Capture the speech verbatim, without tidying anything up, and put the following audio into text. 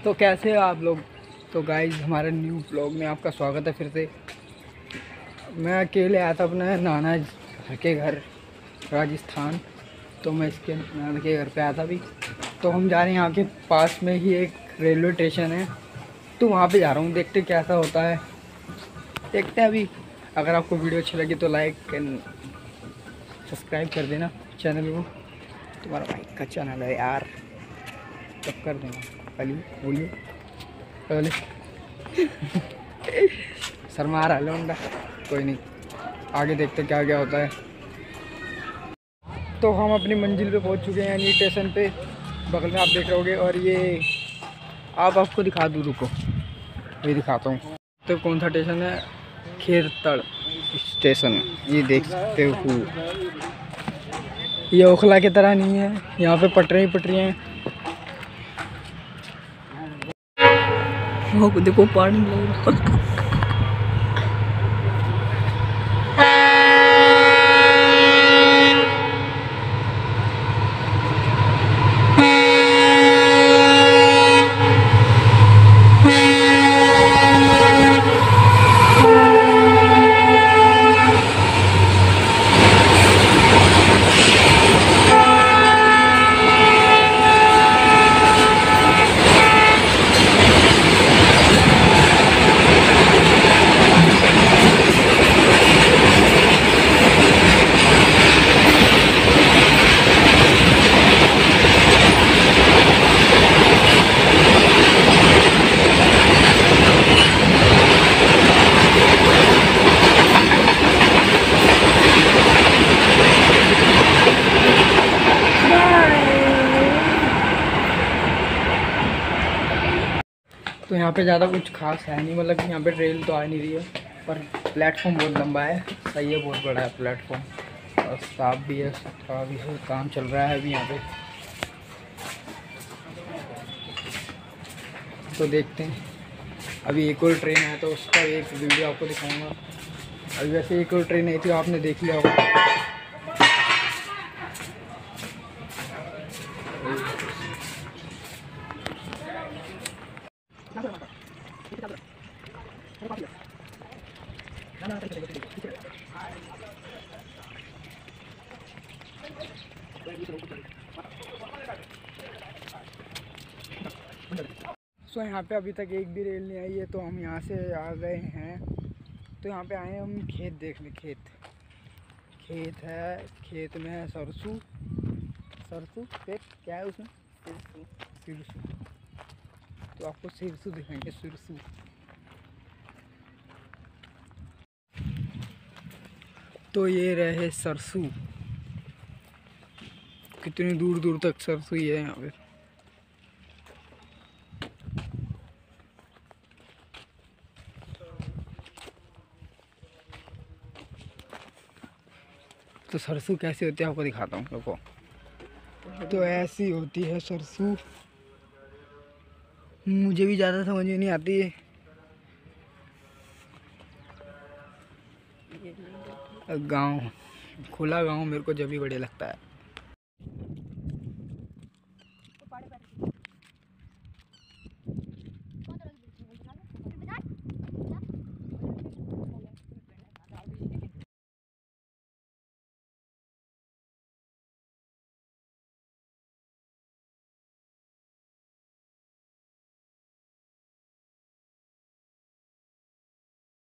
तो कैसे हो आप लोग। तो गाइस हमारे न्यू ब्लॉग में आपका स्वागत है फिर से। मैं अकेले आया था अपने नाना घर के घर राजस्थान। तो मैं इसके नाना के घर पे आया था अभी। तो हम जा रहे हैं, यहाँ के पास में ही एक रेलवे स्टेशन है, तो वहाँ पे जा रहा हूँ, देखते कैसा होता है, देखते हैं अभी। अगर आपको वीडियो अच्छी लगी तो लाइक एंड सब्सक्राइब कर देना चैनल को। तुम्हारा भाई का चैनल है यार, तब कर देना। पहले बोलिए पहले शर्मा रहा लौंडा, कोई नहीं, आगे देखते क्या क्या होता है। तो हम अपनी मंजिल पे पहुंच चुके हैं, यानी स्टेशन पे बगल में आप देख रहे होगे। और ये आप आपको दिखा दूँ, रुको ये दिखाता हूँ। तो कौन सा स्टेशन है, खेरतड़ स्टेशन, ये देख सकते हो। ये ओखला की तरह नहीं है, यहाँ पे पटरी पटरी हैं। वो देखो पानी लग रहा तो यहाँ पे ज़्यादा कुछ खास है नहीं, मतलब कि यहाँ पे ट्रेन तो आ नहीं रही है, पर प्लेटफॉर्म बहुत लंबा है, सही है, बहुत बड़ा है प्लेटफॉर्म, और साफ भी है, साफ भी है, काम चल रहा है अभी यहाँ पे। तो देखते हैं, अभी एक और ट्रेन है तो उसका एक वीडियो आपको दिखाऊंगा। अभी वैसे एक और ट्रेन आई थी, आपने देख लिया होगा। सो so, यहाँ पे अभी तक एक भी रेल नहीं आई है, तो हम यहाँ से आ गए हैं। तो यहाँ पे आए हैं हम खेत देखने। खेत खेत है, खेत में है सरसों। सरसों खेत क्या है उसमें, सिरसू। तो आपको सिरसू दिखाएंगे, सिरसू। तो ये रहे सरसों, कितनी दूर दूर तक सरसों ही है यहाँ पे। तो सरसों कैसी होती है आपको दिखाता हूँ, रुको। तो ऐसी होती है सरसों, मुझे भी ज़्यादा समझ में नहीं आती है। गांव, खुला गांव मेरे को जब भी बढ़िया लगता है।